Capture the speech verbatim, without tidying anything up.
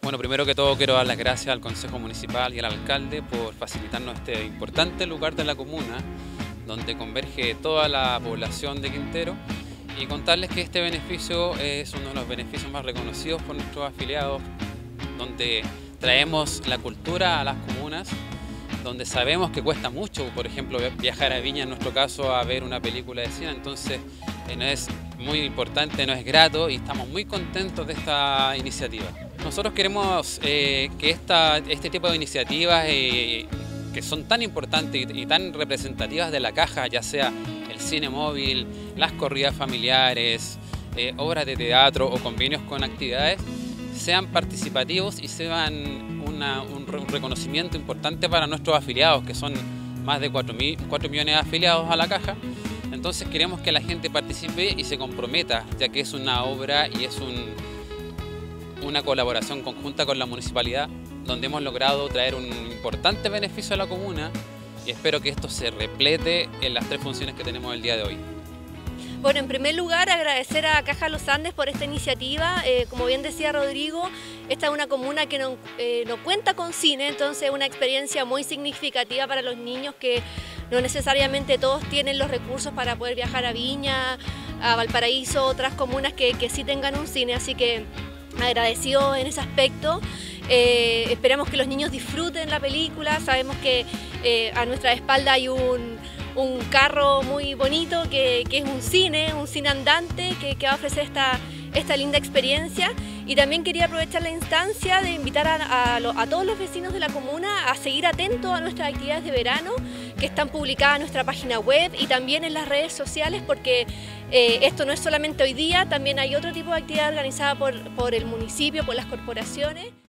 Bueno, primero que todo quiero dar las gracias al Consejo Municipal y al alcalde por facilitarnos este importante lugar de la comuna donde converge toda la población de Quintero y contarles que este beneficio es uno de los beneficios más reconocidos por nuestros afiliados, donde traemos la cultura a las comunas, donde sabemos que cuesta mucho, por ejemplo, viajar a Viña, en nuestro caso, a ver una película de cine, entonces eh, no es muy importante, no es grato y estamos muy contentos de esta iniciativa. Nosotros queremos eh, que esta, este tipo de iniciativas eh, que son tan importantes y, y tan representativas de la caja, ya sea el cine móvil, las corridas familiares, eh, obras de teatro o convenios con actividades, sean participativos y sean una, un, un reconocimiento importante para nuestros afiliados, que son más de cuatro millones de afiliados a la caja. Entonces queremos que la gente participe y se comprometa, ya que es una obra y es un, una colaboración conjunta con la municipalidad, donde hemos logrado traer un importante beneficio a la comuna y espero que esto se replete en las tres funciones que tenemos el día de hoy. Bueno, en primer lugar agradecer a Caja Los Andes por esta iniciativa. Eh, como bien decía Rodrigo, esta es una comuna que no, eh, no cuenta con cine, entonces es una experiencia muy significativa para los niños que no necesariamente todos tienen los recursos para poder viajar a Viña, a Valparaíso, otras comunas que, que sí tengan un cine, así que agradecido en ese aspecto. Eh, esperamos que los niños disfruten la película, sabemos que eh, a nuestra espalda hay un, un carro muy bonito que, que es un cine, un cine andante que, que va a ofrecer esta, esta linda experiencia. Y también quería aprovechar la instancia de invitar a, a, a todos los vecinos de la comuna a seguir atentos a nuestras actividades de verano que están publicadas en nuestra página web y también en las redes sociales, porque eh, esto no es solamente hoy día, también hay otro tipo de actividad organizada por, por el municipio, por las corporaciones.